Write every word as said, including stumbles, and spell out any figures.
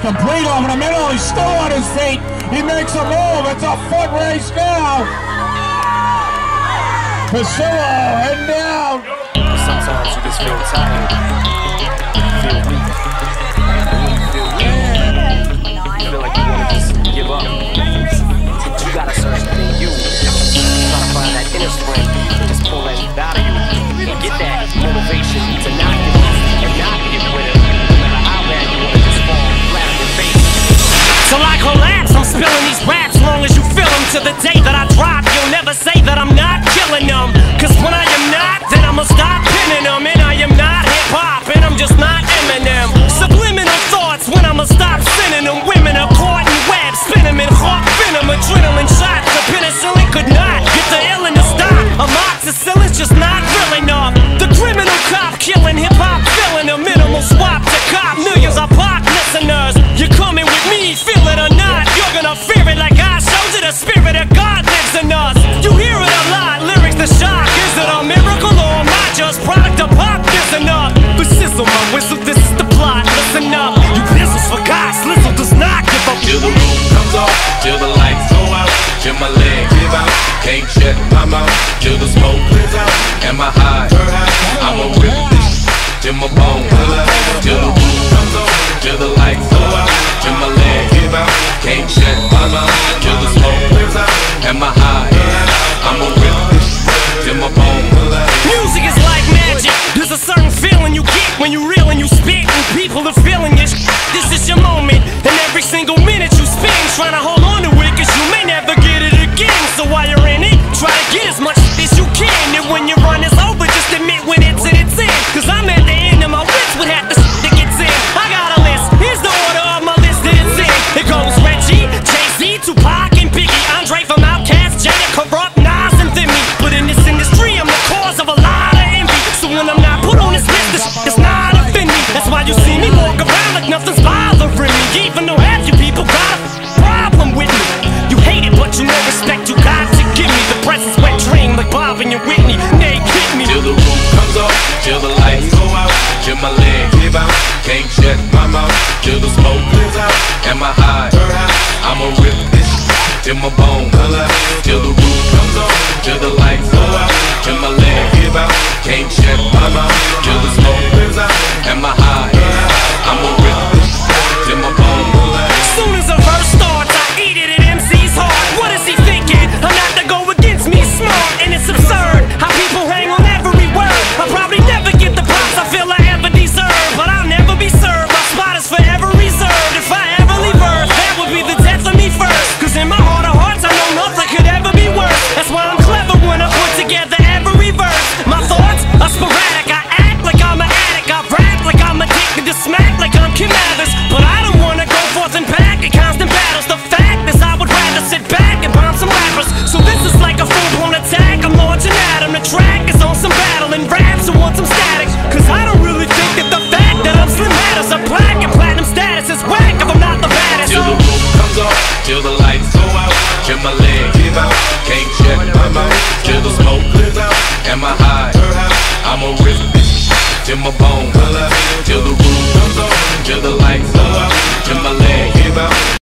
complete over the middle. He's still on his feet. He makes a move. It's a foot race now. Priscilla heading down. Sometimes you just feel tired. You feel weak. And when you feel weak, you feel like you want to just give up. You gotta search within you. Try to find that inner strength and just pull that out of you. And get that motivation to not give up and not get rid of it. No matter how bad you want to just fall flat on your face. Till I collapse, I'm spilling these raps. Long as you feel them, to the day that I drop, you'll never say that I'm not killing them. Cause when I am not, then I'ma stop pinning them. And I am not hip-hop, and I'm just not Eminem. Subliminal thoughts when I'ma stop sending them. Women are caught in webs, spin them in hawk venom. Adrenaline shots, the penicillin could not get the illin to stop. Amoxicillin's just not real enough. The criminal cop killing hip-hop, filling a minimal swap to cop. Millions of pop listeners, you're coming with me, feel it or not. You're gonna fear it like I showed you. The spirit of God lives in us. You hear it a lot, lyrics the shock. Is it a miracle or am I just product of pop? Listen up, but sizzle my whistle, this is the plot. Listen up, you pistols for God, Slizzle does not give up. Till the roof comes off, till the lights go out, till my leg give out, can't shut my mouth, till the smoke clears out, and my high, I'ma rip this till my bone, till the roof comes off, till the lights go out, till my leg give out, can't shut my mouth, till the smoke clears out, and my high, I'ma rip this till my bone. Music is like magic. There's a certain feeling you get when you reel and you spit, and people are feeling it. This is your moment, and every single minute you spend trying to hold on to it, cause you may never get it again. So while you're in it, try to get as much as you can. And when your run is over, just admit when it's in its end. Cause I'm at the end of my wits with half the shit that gets in. I got a list, here's the order of my list that it's in. It goes Reggie, Jay-Z, Tupac, and Biggie, Andre from Outkast, Jada, Corrupt, Nas, and Thimmy. But in this industry, I'm the cause of a lot of envy. So when I'm not put on this list, this shit does not offend me. That's why you see me walk around like nothing's bothering me. Even though half you people got a problem with me. You hate it, but you know respect you got to give me. The press is wet dream like Bob and your Whitney. They kick me. Till the roof comes off, till the lights go out, till my leg give out, can't shut my mouth, till the smoke clears out, and my high, I'ma rip this till my bone, till the roof comes off, till the lights go out, till my leg give out, can't shut my mouth, till the smoke clears out, and my high, I'ma rip this till my bone. Soon as a verse starts, I eat it at M C's heart. What is he thinking? I'm not to go against me, smart, and it's absurd how people hang on every word. I'll probably never get the props I feel I ever deserve, but I'll never be served. My spot is forever reserved. If I ever leave Earth, that would be the death of me first. Cause in my heart of hearts, I know nothing could ever be worse. That's why I'm clever when I put together every verse. My thoughts are sporadic. I act like I'm an addict. I rap like I'm addicted to smack like I'm Kim Mathers. But I don't wanna go forth and back in constant battles. The fact is I would rather sit back and bomb some rappers. So this is like a full-blown attack. I'm launching at him. The track is on some battle and raps who want some static. Cause I don't really think that the fact that I'm Slim matters. A black and platinum status is whack if I'm not the baddest. Till the roof comes off, till the lights go out, till my leg give out, can't shut my mouth, till the smoke clears out, and my high, I'ma rip this till my bone, till the roof comes off, till the